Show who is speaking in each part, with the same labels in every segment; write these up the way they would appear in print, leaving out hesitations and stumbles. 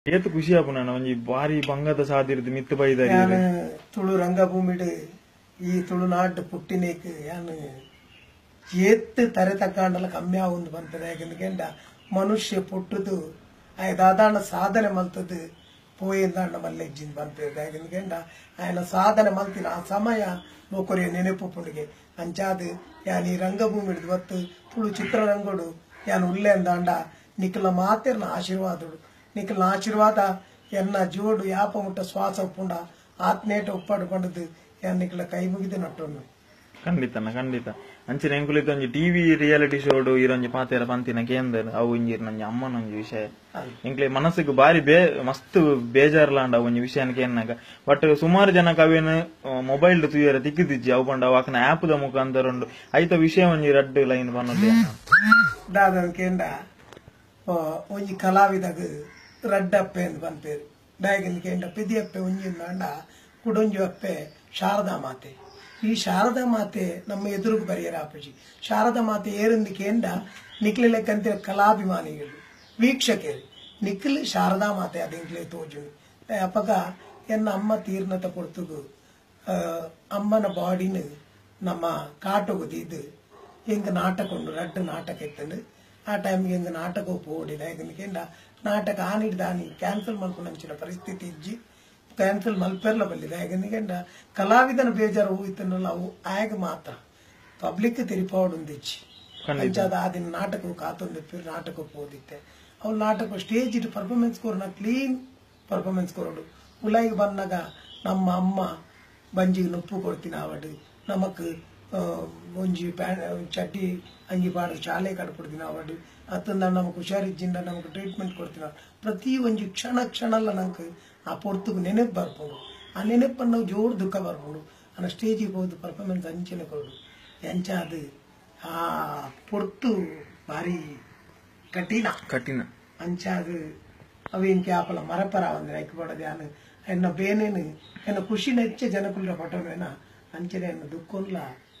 Speaker 1: ಏತು ಖುಷಿ ಆಪುನ ಒಂಜಿ ಬಾರಿ ಬಂಗದ ಸಾದಿರ್ದು ಮಿತ್ತು ಬೈದಾರಿ
Speaker 2: ತುಳು ರಂಗಭೂಮಿಡ್ ಈ ತುಳುನಾಡ್ ಪುಟ್ಟಿನೇಕ್ ಯಾನ್ ಏತ್ ತರೆ ತಕ್ಕಾಂಡಲ ಕಮ್ಮಿ ಆವೊಂದು ಬಂತದೆ ಯಾಕೆಂದ್ರೆ ಮನುಷ್ಯ ಪುಟ್ಟದು ದಾದಾಂಡ ಸಾಧನೆ ಮಲ್ತದು ಪೋಯಿಂದಾಂಡ ಮಲ್ಲೆಜ್ಜಿಂದ ಬಂತದೆ ಯಾಕೆಂದ್ರೆ ఆయన ಸಾಧನೆ ಮಲ್ತಿನ ಆ ಸಮಯ ನೋಕೊರಿಯ ನೆನಪು ಪುಂಡಿಗೆ ಅಂಚಾದ್ ಯಾನ್ ಈ ರಂಗಭೂಮಿಡ್ ಒತ್ತು ತುಳು ಚಿತ್ರರಂಗಡು ಯಾನ್ ಉಲ್ಲೆಂದಾಂಡ ನಿಖಲ ಮಾತೆರ್ನ ಆಶೀರ್ವಾದಡು ನಿಖಲ ಆಶೀರ್ವಾದ ಎನ್ನ ಜೋಡು ಯಾಪ ಮುಟ್ಟ ಶ್ವಾಸ ಉಪ್ಪುಂಡ ಆತ್ನೇಟ ಉಪ್ಪಾಡು ಪಂಡದು ಯಾನ್ ನಿಖಲ ಕೈ ಮುಗಿದು ನಟ್ಟೊಂದು
Speaker 1: ಖಂಡಿತನ ಖಂಡಿತ ಅಂಚಿನ ಎಂಕುಲಿತ ಒಂಜಿ ಟಿವಿ ರಿಯಾಲಿಟಿ ಶೋಡು ಇರೊಂಜಿ ಪಾತೆರ ಪಂತಿನ ಕೇಂದ್ರ ಅವು ಒಂಜಿ ನಂಜಿ ಅಮ್ಮನೊಂಜಿ ವಿಷಯ ಎಂಕ್ಲೆ ಮನಸ್ಸಿಗೆ ಬಾರಿ ಮಸ್ತ್ ಬೇಜಾರ್ಲಾಂಡ ಒಂಜಿ ವಿಷಯನ ಕೇನ್ನಾಗ ಬಟ್ ಸುಮಾರು ಜನಕ್ಕೆ ಅವೇನು ಮೊಬೈಲ್ ತುಯ್ಯರ ತಿಕ್ಕಿದಿಜ್ಜಿ ಅವು ಪಂಡ ಅವಾಕನ ಆಪ್ ದ ಮುಖಾಂತರ ಉಂಡು ಐತ ವಿಷಯ ಒಂಜಿ ರಡ್ ಲೈನ್ ಬನ್ನೋದು
Speaker 2: ದಾದನ್ ಕೇಂದ್ರ ಒಂಜಿ ಕಲಾವಿದಾಗ ರಡ್ಡಪ್ಪೆ ಅಂತ ಬಂತೇರು ಡಾಯಗಿನ ಕೇಂದ್ರ ಪಿದಿಯಪ್ಪೆ ಒಂಜಿಂದಾಂಡ ಕುಡೊಂಜಿ ಅಪ್ಪೆ ಶಾರದಾ ಮಾತೆ ಈ ಶಾರದಾ ಮಾತೆ ನಮ್ಮ ಎದುರುಗು ಬರೆಯರ ಅಪ್ಪಜಿ ಶಾರದಾ ಮಾತೆ ಏರಿಂದು ಕೇಂದ್ರ ನಿಕ್ಲೆ ಲೆಕ್ಕಂತ ಕಲಾಭಿಮಾನಿಗಳು ವೀಕ್ಷಕರು ನಿಕ್ಲೆ ಶಾರದಾ ಮಾತೆ ಅದಿಂಕ್ಲೆ ತೋಜು ಅಪ್ಪಗ ಎನ್ನ ಅಮ್ಮ ತೀರ್ನತ ಕೊಡ್ತುಗು ಅಮ್ಮನ ಬಾಡಿನ ನಮ್ಮ ಕಾಟೊಗದಿದ್ದು ಹೆಂಗ ನಾಟಕ ಉಂಡು ರಡ್ಡು ನಾಟಕ ಇತ್ತಂಡು ಆ ಟೈಮ್ಗೆ ಹೆಂಗ ನಾಟಕ ಓಡಿದ ಯಾಕಂದ್ರೆ ನಾಟಕ ಆನಿಡ್ದಾನಿ ಕ್ಯಾನ್ಸಲ್ ಮಾಡ್ಕೊಂಡು ಹಂಚಿನ ಪರಿಸ್ಥಿತಿ ಇಜ್ಜಿ ಕ್ಯಾನ್ಸಲ್ ಮಲ್ಪೆರ್ಲ ಬಲ್ಲಿದೆ ಯಾಕಂದ್ರೆ ಕಲಾವಿದನ ಬೇಜಾರು ಹೋಯ್ತನಲ್ಲ ಅವು ಆಗ ಮಾತ್ರ ಪಬ್ಲಿಕ್ ತಿರುಪಾವಡುಂದಿಚ್ಚಿ ಅಂಚಾದ ಆ ದಿನ ನಾಟಕ ಕಾತೊಂದಿಪ್ಪಿ ನಾಟಕಕ್ಕೆ ಓದಿತ್ತೆ ಅವ್ರು ನಾಟಕ ಸ್ಟೇಜ್ ಇಟ್ಟು ಪರ್ಫಾರ್ಮೆನ್ಸ್ ಕೋರ್ನ ಕ್ಲೀನ್ ಪರ್ಫಾರ್ಮೆನ್ಸ್ ಕೊರೋಡು ಉಲಾಯಿಗೆ ಬಂದಾಗ ನಮ್ಮ ಅಮ್ಮ ಬಂಜಿಗೆ ನುಪ್ಪು ಕೊಡ್ತೀನಿ ಅವಡು ನಮಕ್ ಒಂಜಿ ಚಡ್ಡಿ ಅಂಗಿ ಪಾಡ ಶಾಲೆ ಕಟ್ಕೊಡ್ತೀನಿ ಅವಡು ಅತ್ತಂದ ನಮಕ್ ಹುಷಾರಿಜ್ಜಿಂದ ನಮಕ್ ಟ್ರೀಟ್ಮೆಂಟ್ ಕೊಡ್ತೀನಿ ಪ್ರತಿ ಒಂಜಿ ಕ್ಷಣ ಕ್ಷಣಲ್ಲ ನಂಗೆ ಆ ಪೊರ್ತುಗು ನೆನಪು ಬರ್ಕೊಂಡು ಆ ನೆನಪನ್ನು ನಾವು ಜೋರು ದುಃಖ ಬರ್ಕೊಂಡು ಆ ಸ್ಟೇಜಿಗೆ ಹೋದು ಪರ್ಫಾರ್ಮೆನ್ಸ್ ಅಂಚನೆ ಕೊಡು ಎಂಚಾದ ಆ ಪೊರ್ತು ಭಾರಿ ಕಠಿಣ ಅಂಚಾದ ಅವೇನ್ ಕ್ಯಾಪಲ ಮರಪರ ಅಂದ್ರೆ ಐಕ್ಬಾಡದೆ ನಾನು ಎನ್ನ ಬೇನೇನು ಎನ್ನ ಖುಷಿನ ಹೆಚ್ಚೆ ಜನಕುಲ ಪಟ್ಟೋನ ಅಂಚನೆ ಎನ್ನ ದುಃಖಲ್ಲ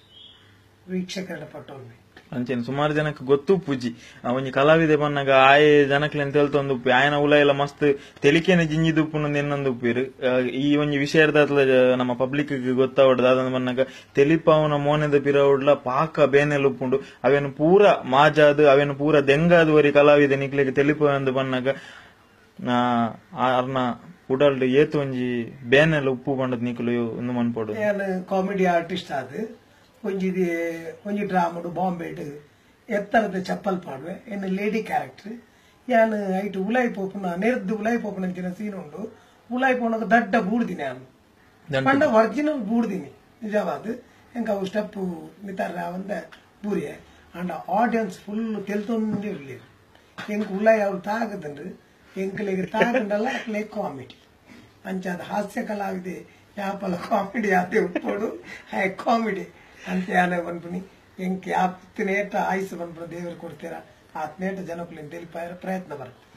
Speaker 2: ವೀಕ್ಷಕರ ಪಟ್ಟೋನೆ
Speaker 1: ಅಂಚೆನ್ ಸುಮಾರು ಜನಕ್ಕೆ ಗೊತ್ತು ಪೂಜಿ ಒಂಜಿ ಕಲಾವಿದೆ ಬನ್ನಾಗ ಆಯೆ ಜನಕ್ಲೆನ್ ತೆಲ್ತೊಂದು ಆಯನ ಉಲ ಎಲ್ಲ ಮಸ್ತ್ ತೆಲಿಕೆನೆ ಜಿಂಜಿದುಪ್ಪುನೊಂದು ಎನ್ನೊಂದು ಉಪ್ಪಿರು ಈ ಒಂಜಿ ವಿಷಯದ ನಮ್ಮ ಪಬ್ಲಿಕ್ ಗೊತ್ತಾವಡ್ದು ಅದಂದು ಬನ್ನಾಗ ತೆಲಿಪಾವನ ಮೋನೆದ ಪಿರವುಡ್ಲ ಪಾಕ ಬೇನೆಲ್ ಉಪ್ಪುಂಡು ಅವೇನು ಪೂರ ಮಾಜಾದು ಅವೇನು ಪೂರ ದೆಂಗಾದುವರಿ ಕಲಾವಿದೆ ನಿಕ್ಲೆಗೆ ತೆಲಿಪಾವಂದು ಬನ್ನಾಗ ಅರ್ನ ಉಡಲ್ಡು ಏತು ಒಂಜಿ ಬೇನೆಲ್ ಉಪ್ಪು ಬಂಡದ್ ನಿಕ್ಲು ಒಂದು ಮನ್ಪೋಡು
Speaker 2: ಕಾಮಿಡಿ ಆರ್ಟಿಸ್ಟ್ ಆದ್ ಒಂಜಿ ಡ್ರಾಮಡು ಬಾಂಬೆಡ್ ಎತ್ತರದ ಚಪ್ಪಲ್ ಪಾಡುವೆ ಇನ್ನು ಲೇಡಿ ಕ್ಯಾರೆಕ್ಟರ್ ಯಾನ್ ಐಟ್ ಉಲಾಯಿ ಪೋಪುನ ನೆರ್ದು ಉಲಾಯಿ ಪೋಪುನ ಅಂಚಿನ ಸೀನ್ ಉಂಡು ಉಲಾಯಿ ಪೋನಾಗ ದಡ್ಡ ಬೂಡ್ದಿನಿ ನಾನು ಪಂಡ ಒರಿಜಿನಲ್ ಬೂಡ್ದಿನಿ ನಿಜವಾದ ಎಂಕ ಅವು ಸ್ಟೆಪ್ ಮಿತಾರ ಅವಂದ ಬೂರಿಯ ಅಂಡ್ ಆಡಿಯನ್ಸ್ ಫುಲ್ ತೆಲ್ತೊಂದೇ ಇರ್ಲಿರು ಎಂಕ್ ಉಲಾಯಿ ಅವ್ರು ತಾಗದಂಡ್ರು ಎಂಕ್ಲೆಗೆ ತಾಗಂಡಲ್ಲ ಅಕ್ಲೆ ಕಾಮಿಡಿ ಅಂಚಾದ ಹಾಸ್ಯ ಕಲಾವಿದೆ ಯಾಪಲ ಕಾಮಿಡಿ ಆದೆ ಉಪ್ಪೋಡು ಹೈ ಕಾಮಿಡಿ ಅಂತ ಯಾನೆ ಬಂದ್ಬಿನಿ ಎಂಕ್ ಯಾಪ್ತಿನೇಟ ಆಯ್ಸು ಬಂದ್ಬಿಡ ದೇವರು ಕೊಡ್ತೀರಾ ಆತ್ನೇಟ ಜನಕ್ಕೂ ಪ್ರಯತ್ನ ಬರುತ್ತೆ.